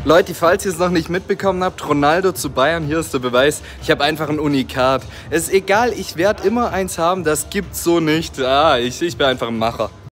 Leute, falls ihr es noch nicht mitbekommen habt, Ronaldo zu Bayern, hier ist der Beweis. Ich habe einfach ein Unikat. Es ist egal, ich werde immer eins haben, das gibt's so nicht. Ich bin einfach ein Macher.